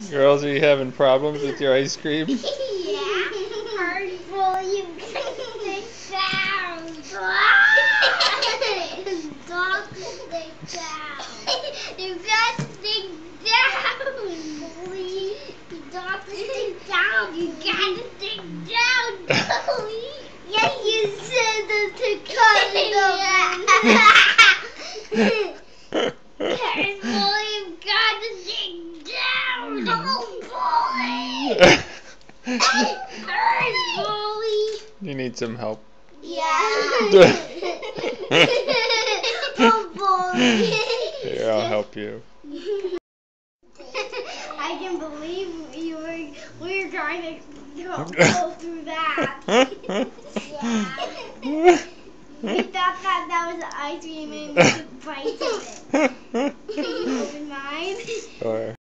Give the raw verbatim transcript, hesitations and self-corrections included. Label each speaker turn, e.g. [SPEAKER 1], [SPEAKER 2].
[SPEAKER 1] Girls, are you having problems with your ice cream?
[SPEAKER 2] Yeah. Hurtful, you sit down. Dog, sit down. You gotta sit down. Please. You gotta sit down. You gotta sit down. Please. Yeah, you said that to cut it off. Hurtful, you gotta sit down. Oh, boy. Hurry, bully.
[SPEAKER 1] You need some help.
[SPEAKER 2] Yeah. Oh, bully.
[SPEAKER 1] Here, I'll help you.
[SPEAKER 2] I can believe you were, we were trying to go, go through that. Yeah. We thought that that was ice cream and we could bite of it. Can you open mine?
[SPEAKER 1] Sure.